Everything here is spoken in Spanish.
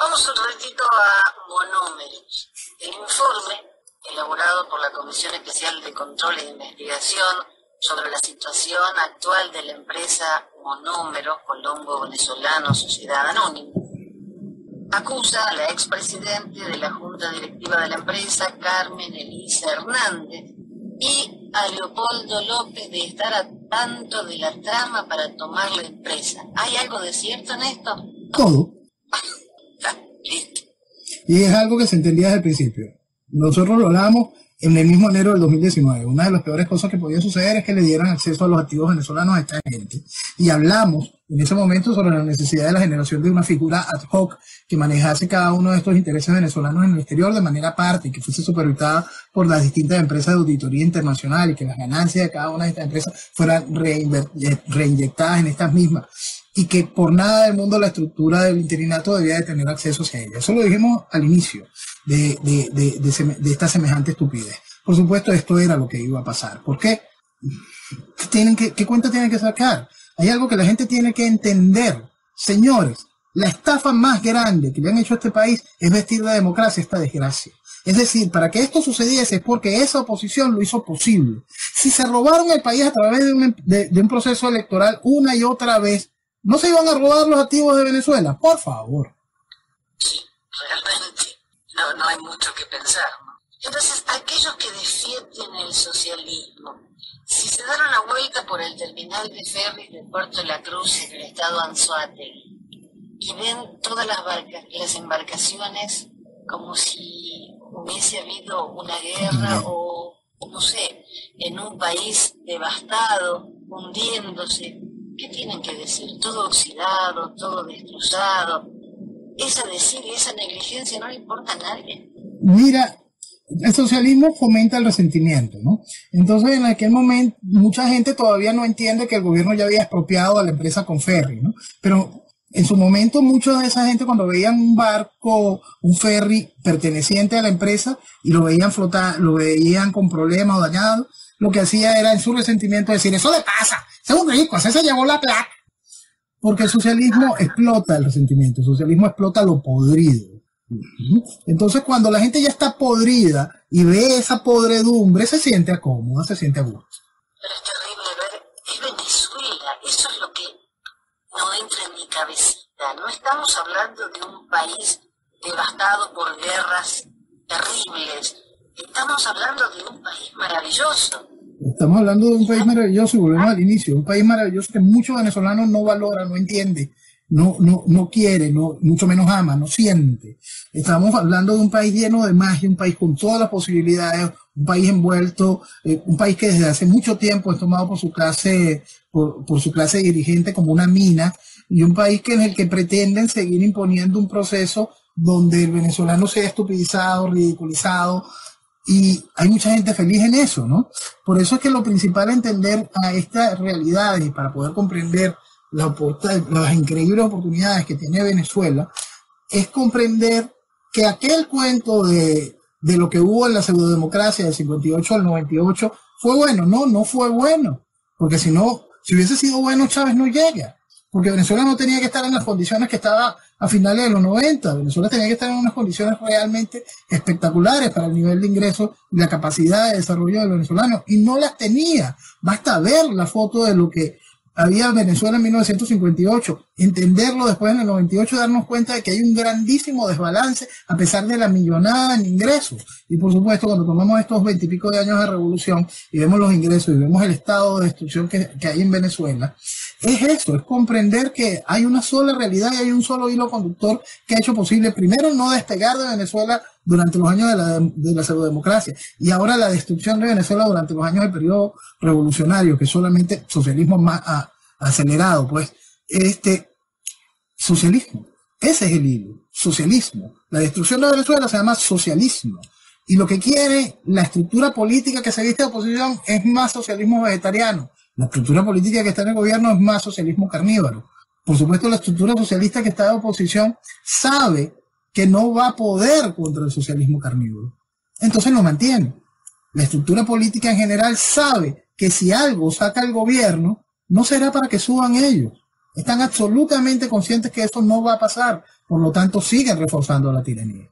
Vamos un ratito a monómeros. El informe, elaborado por la Comisión Especial de Control e Investigación sobre la situación actual de la empresa Monómeros Colombo Venezolano Sociedad Anónima, acusa a la expresidente de la Junta Directiva de la empresa, Carmen Elisa Hernández, y a Leopoldo López de estar a tanto de la trama para tomar la empresa. ¿Hay algo de cierto en esto? Todo. Y es algo que se entendía desde el principio. Nosotros lo hablamos en el mismo enero del 2019. Una de las peores cosas que podía suceder es que le dieran acceso a los activos venezolanos a esta gente. Y hablamos en ese momento sobre la necesidad de la generación de una figura ad hoc que manejase cada uno de estos intereses venezolanos en el exterior de manera aparte y que fuese supervisada por las distintas empresas de auditoría internacional y que las ganancias de cada una de estas empresas fueran reinyectadas en estas mismas. Y que por nada del mundo la estructura del interinato debía de tener acceso hacia ella. Eso lo dijimos al inicio de esta semejante estupidez. Por supuesto, esto era lo que iba a pasar. ¿Por qué? ¿Qué cuenta tienen que sacar? Hay algo que la gente tiene que entender. Señores, la estafa más grande que le han hecho a este país es vestir la democracia esta desgracia. Es decir, para que esto sucediese es porque esa oposición lo hizo posible. Si se robaron el país a través de un proceso electoral una y otra vez, ¿no se iban a robar los activos de Venezuela? Por favor. Sí, realmente no hay mucho que pensar, ¿no? Entonces, aquellos que defienden el socialismo, si se dan una vuelta por el terminal de ferries de Puerto La Cruz en el estado Anzoátegui y ven todas las embarcaciones como si hubiese habido una guerra o, no sé, en un país devastado, hundiéndose, ¿qué tienen que decir? Todo oxidado, todo destrozado. Esa desidia, esa negligencia no le importa a nadie. Mira, el socialismo fomenta el resentimiento, ¿no? Entonces, en aquel momento, mucha gente todavía no entiende que el gobierno ya había expropiado a la empresa Conferri, ¿no? Pero en su momento, mucha de esa gente, cuando veían un barco, un ferry perteneciente a la empresa y lo veían flotar, lo veían con problemas o dañado, lo que hacía era en su resentimiento decir, eso le pasa, ese es un rico, ese se llevó la plata. Porque el socialismo explota el resentimiento, el socialismo explota lo podrido. Entonces, cuando la gente ya está podrida y ve esa podredumbre, se siente cómoda, se siente a gusto. Pero es terrible ver, es Venezuela, eso es lo que no entra en mi cabecita. No estamos hablando de un país devastado por guerras terribles, estamos hablando de un país maravilloso. Estamos hablando de un país maravilloso y volvemos al inicio, un país maravilloso que muchos venezolanos no valoran, no entiende, no quiere, mucho menos ama, no siente. Estamos hablando de un país lleno de magia, un país con todas las posibilidades, un país envuelto, un país que desde hace mucho tiempo es tomado por su clase dirigente como una mina, y un país en el que pretenden seguir imponiendo un proceso donde el venezolano sea estupidizado, ridiculizado. Y hay mucha gente feliz en eso, ¿no? Por eso es que lo principal es entender a estas realidades y para poder comprender las increíbles oportunidades que tiene Venezuela, es comprender que aquel cuento de lo que hubo en la pseudodemocracia del 58 al 98 fue bueno. No fue bueno. Porque si hubiese sido bueno, Chávez no llega. Porque Venezuela no tenía que estar en las condiciones que estaba a finales de los 90. Venezuela tenía que estar en unas condiciones realmente espectaculares para el nivel de ingresos y la capacidad de desarrollo de los venezolanos. Y no las tenía. Basta ver la foto de lo que había en Venezuela en 1958, entenderlo después en el 98 y darnos cuenta de que hay un grandísimo desbalance a pesar de la millonada en ingresos. Y por supuesto, cuando tomamos estos 20 y pico de años de revolución y vemos los ingresos y vemos el estado de destrucción que hay en Venezuela, es eso, es comprender que hay una sola realidad y hay un solo hilo conductor que ha hecho posible, primero, no despegar de Venezuela durante los años de la pseudodemocracia y ahora la destrucción de Venezuela durante los años del periodo revolucionario, que es solamente socialismo más acelerado, pues, socialismo, ese es el hilo, socialismo. La destrucción de Venezuela se llama socialismo. Y lo que quiere la estructura política que se viste de oposición es más socialismo vegetariano. La estructura política que está en el gobierno es más socialismo carnívoro. Por supuesto, la estructura socialista que está de oposición sabe que no va a poder contra el socialismo carnívoro. Entonces lo mantiene. La estructura política en general sabe que si algo saca el gobierno, no será para que suban ellos, Están absolutamente conscientes que eso no va a pasar, por lo tanto siguen reforzando la tiranía.